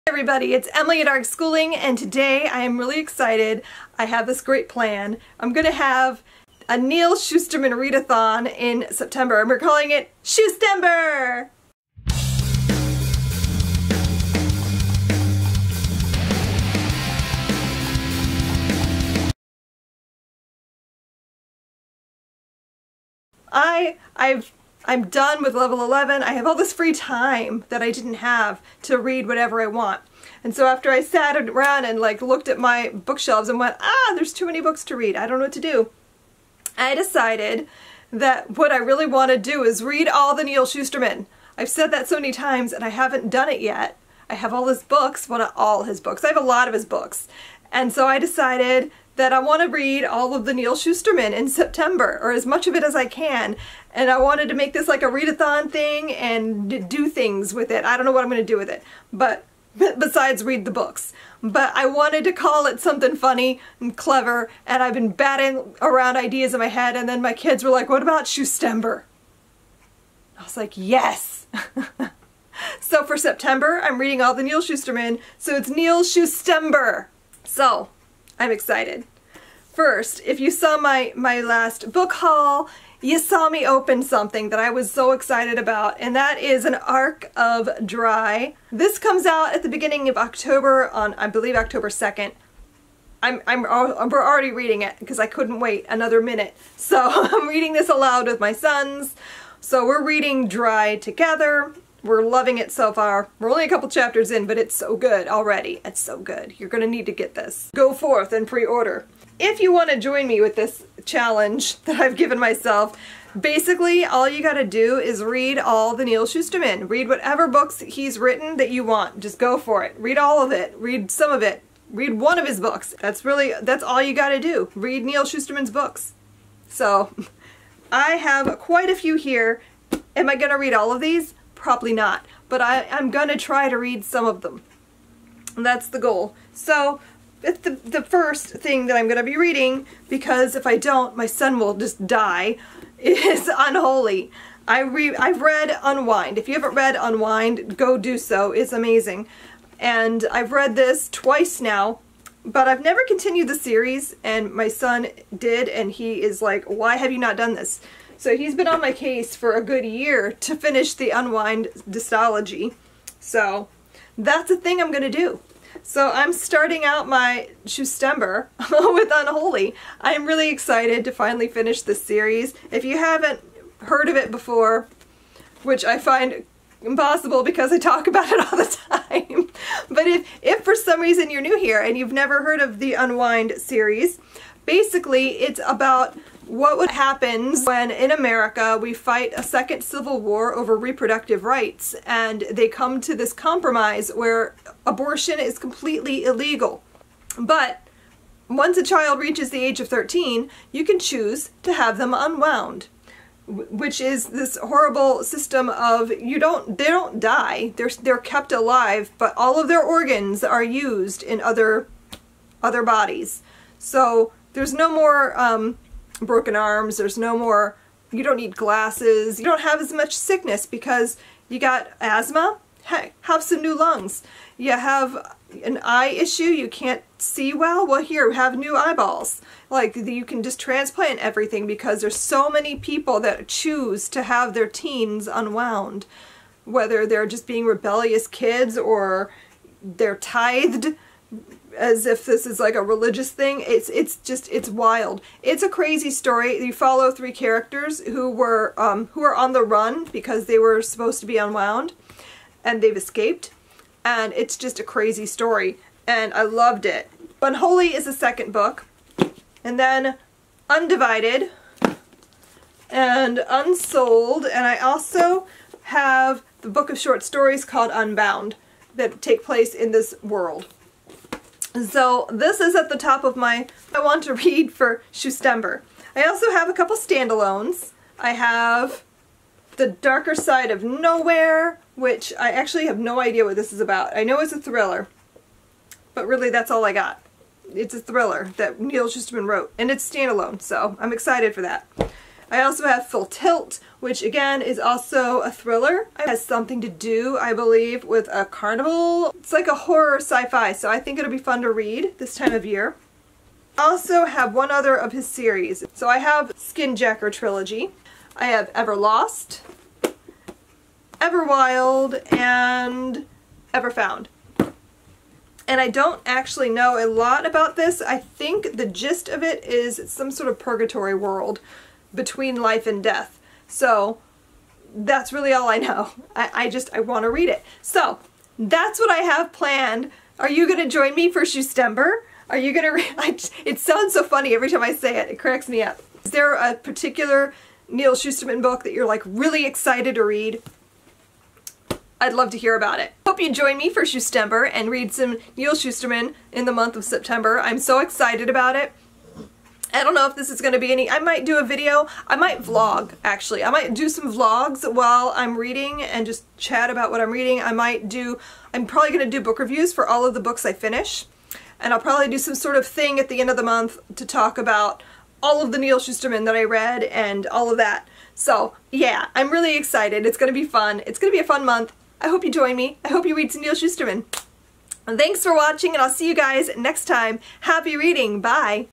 Everybody, it's Emily at ARC Schooling, and today I am really excited. I have this great plan. I'm going to have a Neal Shusterman Readathon in September, and we're calling it Shustember! I'm done with level 11. I have all this free time that I didn't have to read whatever I want. And so after I sat around and looked at my bookshelves and went, there's too many books to read. I don't know what to do. I decided that what I really want to do is read all the Neal Shusterman. I've said that so many times and I haven't done it yet. I have all his books, well, not all his books. I have a lot of his books. And so I decided that I want to read all of the Neal Shusterman in September, or as much of it as I can. And I wanted to make this like a readathon thing and do things with it. I don't know what I'm going to do with it, but besides read the books. But I wanted to call it something funny and clever, and I've been batting around ideas in my head, and then my kids were like, what about Shustember? I was like, yes! So for September, I'm reading all the Neal Shusterman, so it's Neal Shustember. So, I'm excited. First, if you saw my last book haul, you saw me open something that I was so excited about, and that is an Arc of Dry. This comes out at the beginning of October on, I believe, October 2nd. We're already reading it because I couldn't wait another minute. So I'm reading this aloud with my sons. So we're reading Dry together. We're loving it so far. We're only a couple chapters in, but it's so good already. It's so good. You're going to need to get this. Go forth and pre-order. If you want to join me with this challenge that I've given myself, basically all you got to do is read all the Neal Shusterman. Read whatever books he's written that you want. Just go for it. Read all of it. Read some of it. Read one of his books. That's all you got to do. Read Neal Shusterman's books. So I have quite a few here. Am I going to read all of these? Probably not, but I'm gonna try to read some of them. That's the goal. So the first thing that I'm gonna be reading, because if I don't, my son will just die, is Unholy. I've read Unwind. If you haven't read Unwind, go do so. It's amazing. And I've read this twice now, but I've never continued the series, and my son did, and he is like, why have you not done this? So he's been on my case for a good year to finish the Unwind dystology. So that's a thing I'm going to do. So I'm starting out my Shustember with Unholy. I'm really excited to finally finish this series. If you haven't heard of it before, which I find impossible because I talk about it all the time, but if for some reason you're new here and you've never heard of the Unwind series, basically it's about what would happen when in America we fight a second civil war over reproductive rights, and they come to this compromise where abortion is completely illegal. But once a child reaches the age of 13, you can choose to have them unwound, which is this horrible system of they don't die, they're kept alive, but all of their organs are used in other bodies. So there's no more broken arms, there's no more, you don't need glasses, you don't have as much sickness because you got asthma, have some new lungs. You have an eye issue, you can't see well here, have new eyeballs. Like, you can just transplant everything because there's so many people that choose to have their teens unwound. Whether they're just being rebellious kids or they're tithed, as if this is like a religious thing. It's wild. It's a crazy story. You follow three characters who are on the run because they were supposed to be unwound, and they've escaped, and it's just a crazy story, and I loved it. Unholy is the second book, and then Undivided and Unsold, and I also have the book of short stories called Unbound that take place in this world. So this is at the top of my I want to read for Shustember. I also have a couple standalones. I have The Darker Side of Nowhere, which I actually have no idea what this is about. I know it's a thriller, but really that's all I got. It's a thriller that Neal Shusterman wrote, and it's standalone, so I'm excited for that. I also have Full Tilt, which again is also a thriller. It has something to do, I believe, with a carnival. It's like a horror sci-fi, so I think it'll be fun to read this time of year. I also have one other of his series. So I have Skinjacker Trilogy. I have Everlost, Everwild, and Everfound. And I don't actually know a lot about this. I think the gist of it is some sort of purgatory world between life and death. So that's really all I know. I want to read it. So that's what I have planned. Are you going to join me for Shustember? Are you going to read? It sounds so funny every time I say it. It cracks me up. Is there a particular Neal Shusterman book that you're like really excited to read? I'd love to hear about it. Hope you join me for Shustember and read some Neal Shusterman in the month of September. I'm so excited about it. I don't know if this is going to be any, I might do a video, I might vlog actually. I might do some vlogs while I'm reading and just chat about what I'm reading. I'm probably going to do book reviews for all of the books I finish. And I'll probably do some sort of thing at the end of the month to talk about all of the Neal Shusterman that I read and all of that. So yeah, I'm really excited. It's going to be fun. It's going to be a fun month. I hope you join me. I hope you read some Neal Shusterman. Thanks for watching, and I'll see you guys next time. Happy reading. Bye.